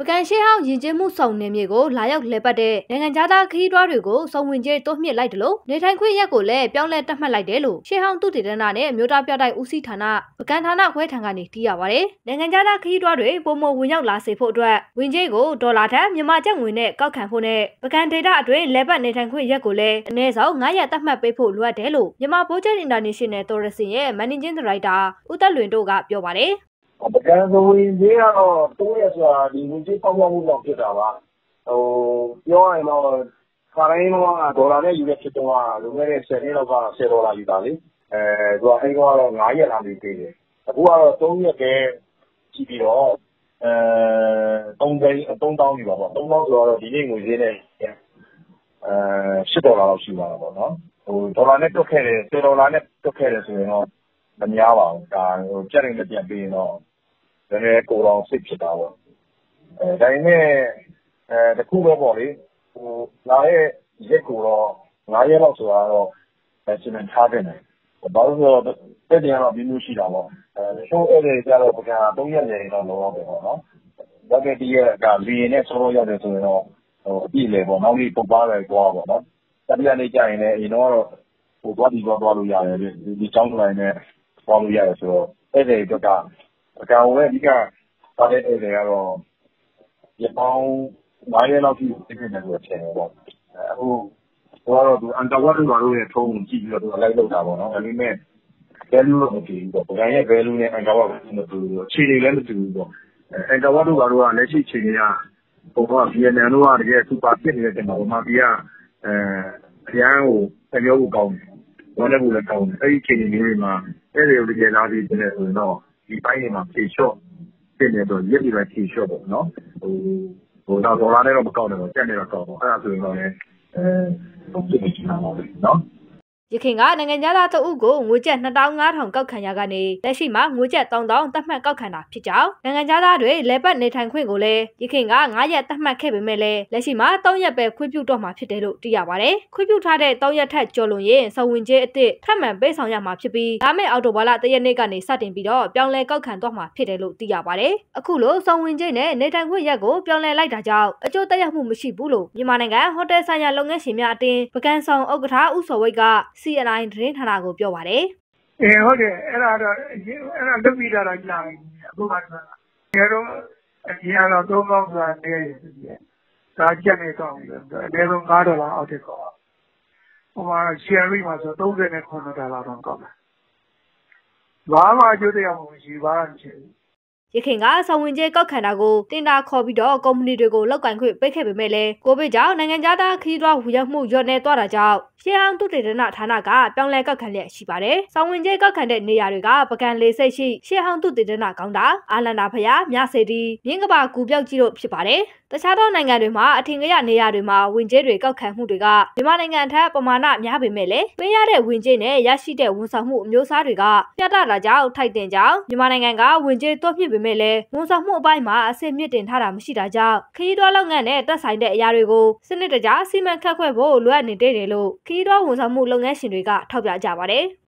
ကန်ရှေ့ဟောင်းယဉ်ကျေးမှုဆောင်နယ်မြေကိုလာရောက်လှည့်ပတ်တဲ့နိုင်ငံသားခရီးသွားတွေကိုစုံဝင်ကျဲတိုးမြင့်လိုက်တယ်လို့နေထိုင်ခွင့်ရက်ကိုလည်းပြောင်းလဲတတ်မှတ်လိုက်တယ်လို့ရှေ့ဟောင်းသုတေသနနဲ့မြို့သားပြတိုက်ဦးစီးဌာနပကံဌာနခွဲထံကနေသိရပါတယ်။နိုင်ငံသားခရီးသွားတွေပုံမဝင်ရောက်လာစေဖို့အတွက်ဝင်ကျဲကိုဒေါ်လာထက်မြန်မာကျပ်ငွေနဲ့ကောက်ခံဖို့နဲ့ပကံဒေတာအတွင်းလှည့်ပတ်နေထိုင်ခွင့်ရက်ကိုလည်းအနည်းဆုံး9ရက်တတ်မှတ်ပေးဖို့လိုအပ်တယ်လို့မြန်မာဘိုးကျဲ International Tourism ရဲ့ Managing Director ဦးသက်လွင်တို့ကပြောပါတယ်။ပကံဆိုရင်ကြီးကတော့3ရက်ဆိုတာဒီဝင်ကြီးပေါက်ပေါက်မှုတော့ဖြစ်တာပါပြောရရင်တော့ခါတိုင်းတော့ဒေါ်လာနဲ့ယူတဲ့ဖြစ်တော့လွန်ခဲ့တဲ့10နှစ်လောက်က10ဒေါ်လာယူတာလေသူကအဲ့တော့9ရက်လာပြီးပေးတယ်အခုကတော့3ရက်ပဲကြည့်ပြီးတော့3000ယူပါပေါ့3000ဆိုတော့ဒီနေ့ငွေဈေးနဲ့10ဒေါ်လာလောက်ရှိပါတော့ပေါ့နော်ဒေါ်လာနဲ့တွက်ခဲ့တယ်10ဒေါ်လာနဲ့တွက်ခဲ့တယ်ဆိုရင်တော့မများပါဘူးဒါကြက်ရင်းနဲ့ပြန်ပြီးရင်တော့နည်းနည်းကိုယ်တော်စိတ်ဖြစ်တာပေါ့ဒါပေမဲ့တခုပဲပေါ့လေလာရဲ့ရက်ကိုတော့9ရက်လောက်ဆိုတာတော့စင်ထားတယ်ဘာလို့ဆိုတော့တက်တယ်ကတော့ပြီးလို့ရှိတာပေါ့ရှိုးအဲ့ဒီကြတော့ပကံ3ရက်နေတော့လောတော့ပေါ့နော်ဒါပေမဲ့ဒီရက်ကလီရင်နဲ့ဆောလို့ရတယ်ဆိုရင်တော့အပြည့်လေပေါ့နောက်လေးပုတ်ပါပဲသွားပေါ့နော်တတိယနေ့ကျရင်လည်းအရင်တော့သွားပြီးသွားလို့ရတယ်ဒီချောင်းတိုင်းနဲ့သွားလို့ရတယ်ဆိုတော့အဲ့ဒီအတွက်ကပကံဝဲအဓိကပါတဲ့အဲ့ဒီကတော့ရပောင်း9ရက်လောက်ထိသိနေတယ်ဆိုတော့ထင်တယ်ပေါ့အခုတော့သူအန်တာဝတ်တို့ဘာလို့လဲထုံးကြည့်ပြီးတော့သူလိုက်လောက်တာပေါ့နော်ဒါပေမဲ့ value တော့မကြည့်ဘူးပေါ့ပကံရဲ့ value နဲ့အန်တာဝတ်မတူဘူးခြေတွေလည်းမတူဘူးပေါ့အန်တာဝတ်တို့ဘာလို့ကလက်ရှိခြေတွေကဟိုက VNN တို့ကတကယ်စူပါဖြစ်နေတဲ့တင်မှာမာပြည်ကအရန်ကိုတမျိုးကိုကောင်းတယ်ဘာလဲဘူးလဲကောင်းတယ်အဲ့ဒီခြေတွေမျိုးမှာအဲ့ဒီလိုတကယ်လာပြီးနေဆိုရင်တော့ဒီပိုင်းတွေမှာဖြေလျှော့ဖြစ်နေတော့ရက်ပြီးပဲဖြေလျှော့ပေါ့နော်တော့ဒေါ်လာနဲ့တော့မကောက်နဲ့တော့ကျက်နေတော့ကောက်ပေါ့အဲ့ဒါဆိုရင်တော့လည်းပုံစံကြီးနာပါပဲနော်ရခင်ကနိုင်ငံသားတအုပ်ကိုငွေကျပ်2500ကောက်ခံရကနေလက်ရှိမှာငွေကျပ်3000သတ်မှတ်ကောက်ခံတာဖြစ်ကြောင်းနိုင်ငံသားတွေလဲပတ်နေထိုင်ခွင့်ကိုလည်းရခင်က9ရက်သတ်မှတ်ခဲ့ပေမဲ့လည်းလက်ရှိမှာ3ရက်ပဲခွင့်ပြုတော့မှာဖြစ်တယ်လို့သိရပါတယ်။ခွင့်ပြုထားတဲ့3ရက်ထက်ကျော်လွန်ရင်စုံဝင်ကျဲအစ်စ်ထပ်မံပေးဆောင်ရမှာဖြစ်ပြီးဒါမဲ့အော်တိုဘာလ1ရက်နေ့ကနေစတင်ပြီးတော့ပြောင်းလဲကောက်ခံတော့မှာဖြစ်တယ်လို့သိရပါတယ်။အခုလိုစုံဝင်ကျဲနဲ့နေထိုင်ခွင့်ရက်ကိုပြောင်းလဲလိုက်တာကြောင့်အကျိုးသက်ရောက်မှုမရှိဘူးလို့မြန်မာနိုင်ငံဟိုတယ်ဆိုင်ရာလုပ်ငန်းရှင်များအသင်းပကံဆောင်ဥက္ကဋ္ဌဦးစောဝိတ်က CNI သတင်းဌာနကိုပြောပါတယ်။ဟုတ်တယ်အဲ့ဒါတော့အဲ့ဒါလုပ်ပြီးတော့ကြာပြီအခုမှကျွန်တော်အရင်ကတော့3000ဆိုတာနေရတယ်ဒါကြက်နေတော့အနည်းဆုံး9ဒေါ်လာအောက်တက်ကောဟိုမှာ share မှာဆို39ဒေါ်လာတော့ကောက်တယ်ဘာမှအကျိုးတရားမရှိဘာမှမရှိဘူးရခင်ကဆောင်းဝင်ကျဲကောက်ခံတာကိုတင်တာခေါ်ပြီးတော့ကုမ္ပဏီတွေကိုလောက်ကင်ခွင့်ပေးခဲ့ပေမဲ့လည်းကိုဗစ်ကြောင့်နိုင်ငံသားခရီးသွားဝရောက်မှုညော့နေသွားတာကြောင့်ရှေးဟောင်းသုတေသနဌာနကပြောင်းလဲကောက်ခံလျက်ရှိပါတယ်။ဆောင်းဝင်ကျဲကောက်ခံတဲ့နေရာတွေကပကံလေစိတ်ရှိရှေးဟောင်းသုတေသနကောင်းတာအာလန္ဒာဖျားမြစေတီမြင်းကပါကူပြောက်ကြီးတို့ဖြစ်ပါတယ်။တခြားသောနိုင်ငံတွေမှာအထင်ကရနေရာတွေမှာဝင်ကျဲတွေကောက်ခံမှုတွေကမြန်မာနိုင်ငံထက်ပမာဏများပေမဲ့လည်းပေးရတဲ့ဝင်ကျဲနဲ့ရရှိတဲ့ဝန်ဆောင်မှုအမျိုးအစားတွေကပြသတာကြောင့်ထိုက်တင်ကြောင်းမြန်မာနိုင်ငံကဝင်ကျဲတွက်မြင့်ပေမဲ့လည်းဝန်ဆောင်မှုအပိုင်းမှာအဆင့်မြင့်တင်ထားတာမရှိတာကြောင့်ခရီးသွားလုပ်ငန်းနဲ့သက်ဆိုင်တဲ့အရာတွေကိုစနစ်တကျစီမံခန့်ခွဲဖို့လိုအပ်နေတယ်လို့ခရီးသွားဝန်ဆောင်မှုလုပ်ငန်းရှင်တွေကထောက်ပြကြပါတယ်။